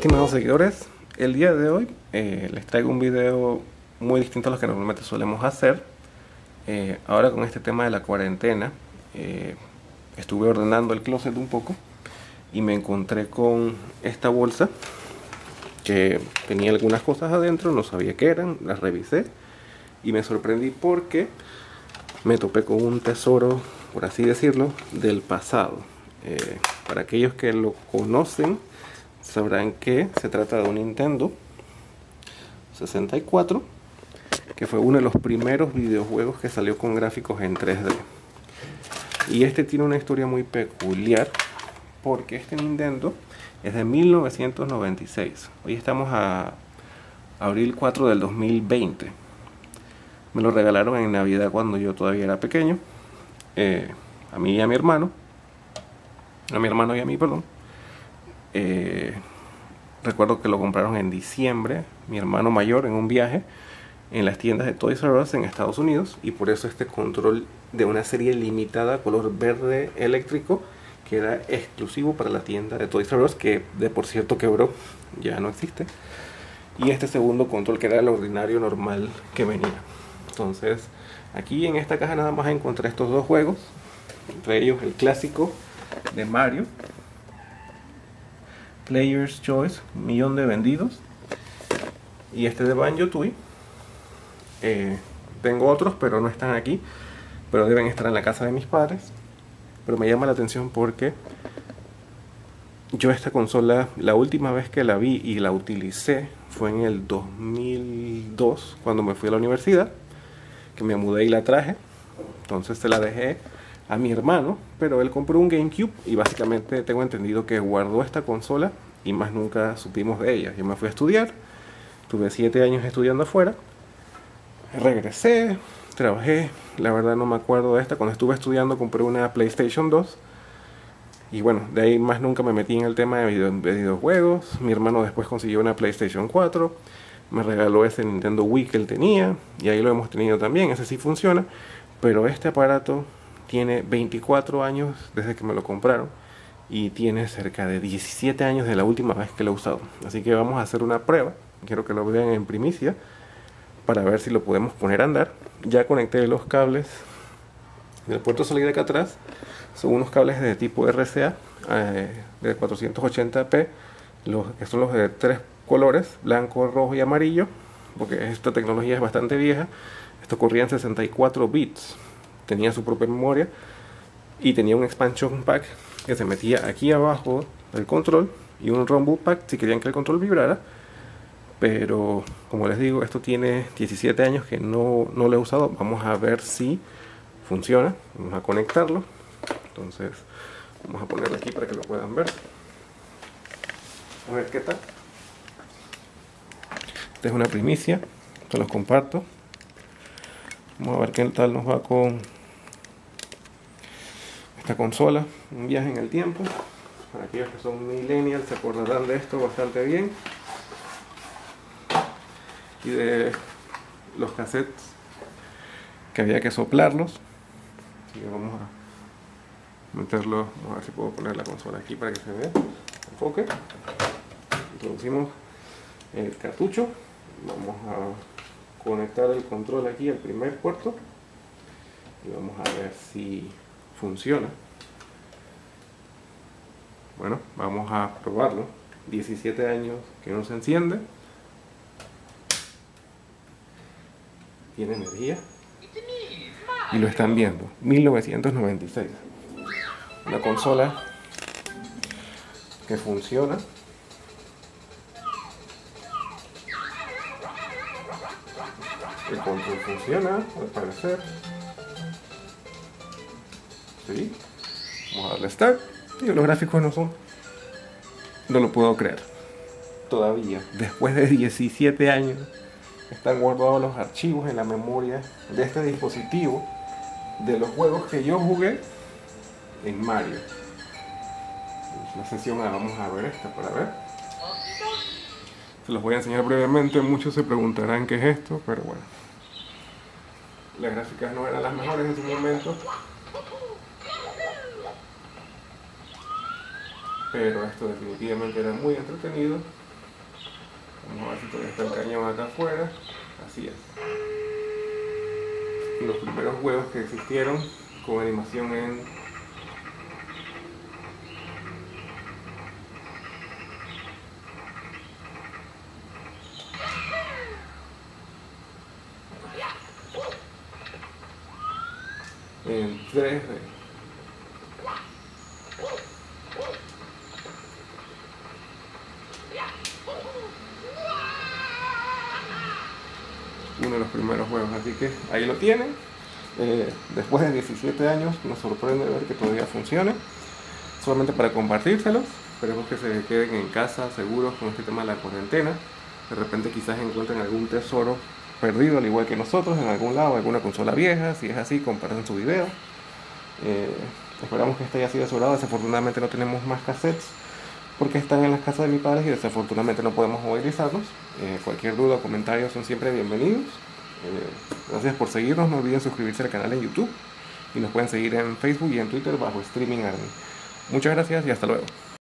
Estimados seguidores, el día de hoy les traigo un video muy distinto a los que normalmente solemos hacer. Ahora con este tema de la cuarentena, estuve ordenando el closet un poco y me encontré con esta bolsa que tenía algunas cosas adentro, no sabía qué eran, las revisé y me sorprendí porque me topé con un tesoro, por así decirlo, del pasado. Para aquellos que lo conocen, sabrán que se trata de un Nintendo 64, que fue uno de los primeros videojuegos que salió con gráficos en 3D. Y este tiene una historia muy peculiar, porque este Nintendo es de 1996. Hoy estamos a abril 4 del 2020. Me lo regalaron en Navidad cuando yo todavía era pequeño. A mí y a mi hermano. A mi hermano y a mí, perdón. Recuerdo que lo compraron en diciembre, mi hermano mayor, en un viaje en las tiendas de Toys R Us en Estados Unidos, y por eso este control de una serie limitada color verde eléctrico que era exclusivo para la tienda de Toys R Us, que de por cierto quebró, ya no existe, y este segundo control que era el ordinario normal que venía. Entonces aquí en esta caja nada más encontré estos dos juegos, entre ellos el clásico de Mario, Player's Choice, 1.000.000 de vendidos, y este de Banjo-Tooie. Tengo otros pero no están aquí, pero deben estar en la casa de mis padres. Pero me llama la atención porque yo esta consola, la última vez que la vi y la utilicé fue en el 2002, cuando me fui a la universidad, que me mudé y la traje. Entonces se la dejé a mi hermano, pero él compró un GameCube y básicamente tengo entendido que guardó esta consola y más nunca supimos de ella. Yo me fui a estudiar, tuve 7 años estudiando afuera, regresé, trabajé, la verdad no me acuerdo de esta. Cuando estuve estudiando compré una PlayStation 2 y bueno, de ahí más nunca me metí en el tema de videojuegos. Mi hermano después consiguió una PlayStation 4, me regaló ese Nintendo Wii que él tenía y ahí lo hemos tenido también, ese sí funciona, pero este aparato tiene 24 años desde que me lo compraron y tiene cerca de 17 años de la última vez que lo he usado. Así que vamos a hacer una prueba, quiero que lo vean en primicia, para ver si lo podemos poner a andar. Ya conecté los cables del puerto salida de acá atrás, son unos cables de tipo RCA de 480p, que son los de 3 colores, blanco, rojo y amarillo, porque esta tecnología es bastante vieja. Esto corría en 64 bits, tenía su propia memoria y tenía un expansion pack que se metía aquí abajo del control y un rumble pack si querían que el control vibrara. Pero como les digo, esto tiene 17 años que no lo he usado. Vamos a ver si funciona. Vamos a conectarlo. Entonces vamos a ponerlo aquí para que lo puedan ver. A ver qué tal. Esta es una primicia, se los comparto. Vamos a ver qué tal nos va con esta consola. Un viaje en el tiempo. Para aquellos que son millennials se acordarán de esto bastante bien. Y de los cassettes que había que soplarlos. Así que vamos a meterlo. Vamos a ver si puedo poner la consola aquí para que se vea. Enfoque. Introducimos el cartucho. Vamos a conectar el control aquí al primer puerto y vamos a ver si funciona. Bueno, vamos a probarlo. 17 años que no se enciende. Tiene energía y lo están viendo. 1996, una consola que funciona. El control funciona, al parecer. Sí. Vamos a darle start. Y los gráficos no lo puedo creer. Todavía, después de 17 años, están guardados los archivos en la memoria de este dispositivo de los juegos que yo jugué en Mario. La sesión, vamos a ver esta para ver. Se los voy a enseñar brevemente. Muchos se preguntarán qué es esto, pero bueno, las gráficas no eran las mejores en su momento, pero esto definitivamente era muy entretenido Vamos a ver si todavía está el cañón acá afuera. Así es. Los primeros juegos que existieron con animación en 3D. Uno de los primeros juegos, así que ahí lo tienen. Después de 17 años nos sorprende ver que todavía funcione, solamente para compartírselos. Esperemos que se queden en casa seguros con este tema de la cuarentena. De repente quizás encuentren algún tesoro perdido al igual que nosotros en algún lado, alguna consola vieja. Si es así, compartan su video. Esperamos que este haya sido de su agrado. Desafortunadamente no tenemos más cassettes porque están en las casas de mis padres y desafortunadamente no podemos movilizarnos. Cualquier duda o comentario son siempre bienvenidos. Gracias por seguirnos, no olviden suscribirse al canal en YouTube y nos pueden seguir en Facebook y en Twitter bajo Streaming Army. Muchas gracias y hasta luego.